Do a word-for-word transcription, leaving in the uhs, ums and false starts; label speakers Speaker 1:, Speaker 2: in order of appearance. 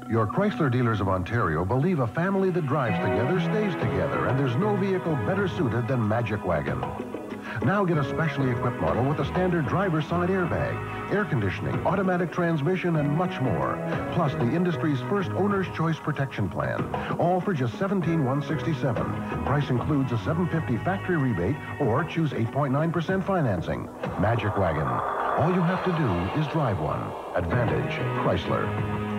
Speaker 1: Your Chrysler dealers of Ontario believe a family that drives together stays together, and there's no vehicle better suited than Magic Wagon. Now get a specially equipped model with a standard driver's side airbag, air conditioning, automatic transmission, and much more. Plus the industry's first owner's choice protection plan. All for just seventeen thousand one hundred sixty-seven dollars. Price includes a seven hundred fifty dollars factory rebate or choose eight point nine percent financing. Magic Wagon. All you have to do is drive one. Advantage Chrysler.